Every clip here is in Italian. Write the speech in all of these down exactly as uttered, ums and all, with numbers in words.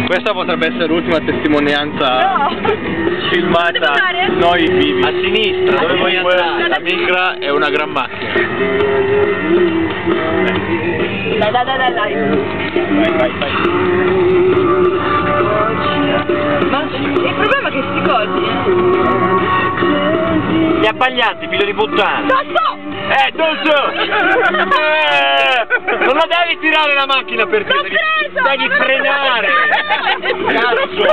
Questa potrebbe essere l'ultima testimonianza No! filmata noi vivi. A sinistra, dove vuoi andare? La Micra è una gran macchina. Dai, dai, dai, dai, dai. Vai, vai, vai. Ma il problema è che sti cosi... Gli abbaglianti, figlio di puttana! Dosso! Eh, Dosso! Eh, non la devi tirare la macchina per te, L'ho devi, preso! devi frenare! Cazzo!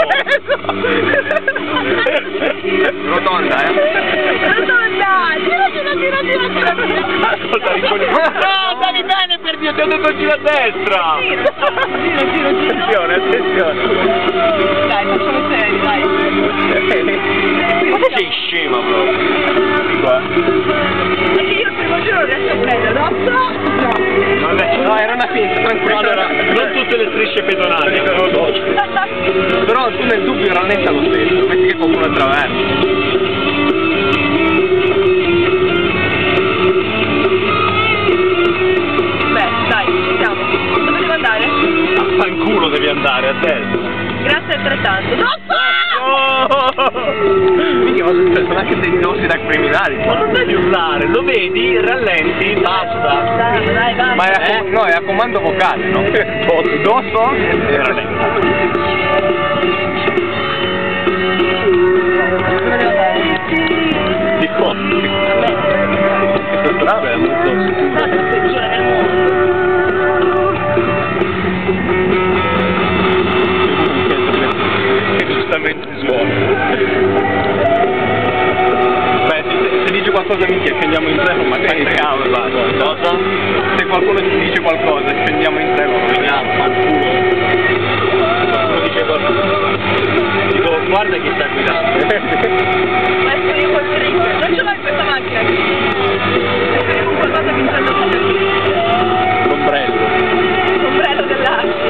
Rotonda, eh? Rotonda! Tira, tira, tira, tira, tira, tira! Ascolta, ricordi... No, stavi bene per Dio, ti ho detto gira a destra! Tira, tira, tira, tira! Attenzione, attenzione! Dai, facciamo seri, dai! Ma te sei scema proprio! Qua. Perché io il primo giro non riesco a prendere, dosso? No! Vabbè, no, era una finta, tranquillo. Allora, non tutte le strisce pedonali, però tu nel dubbio rallenta lo stesso, metti che qualcuno attraversa. Beh, dai, ci siamo. Dove devo andare? a fanculo devi andare, a destra. Grazie altrettanto. Dosso! Minchia, ma sono anche dei nossi da criminali. Ma non devi urlare, lo vedi, rallenti, basta. Dai, dai, dai. Ma è a, Eh? no, è a comando vocale, no? Dosso e rallenta. Dove devo andare? Di costi. Questa strada è molto Guarda, sicura. la peggiore del mondo. Che giustamente suona. Beh, se, se dice qualcosa minchia scendiamo in treno, ma c'è cavolo, va. Cosa? Se qualcuno ci dice qualcosa, scendiamo in treno, veniamo, fanculo. Qualcuno dice qualcosa. Dico, guarda chi sta guidando. Adesso io col trick. Non ce l'ho in questa macchina. Perché con qualcosa che prendo con L'ombrello. l'ombrello dell'Arci.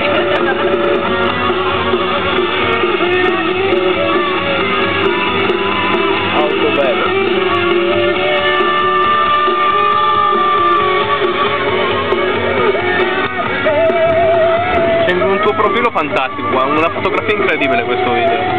Auto bello. Sembra un tuo profilo fantastico, guarda, una fotografia incredibile questo video.